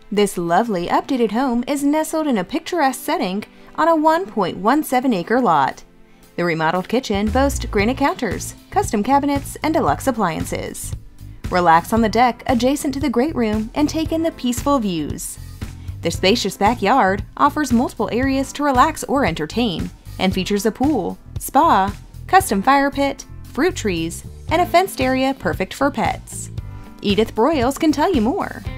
This lovely updated home is nestled in a picturesque setting on a 1.17 acre lot. The remodeled kitchen boasts granite counters, custom cabinets, and deluxe appliances. Relax on the deck adjacent to the great room and take in the peaceful views. The spacious backyard offers multiple areas to relax or entertain and features a pool, spa, custom fire pit, fruit trees, and a fenced area perfect for pets. Edith Broyles can tell you more.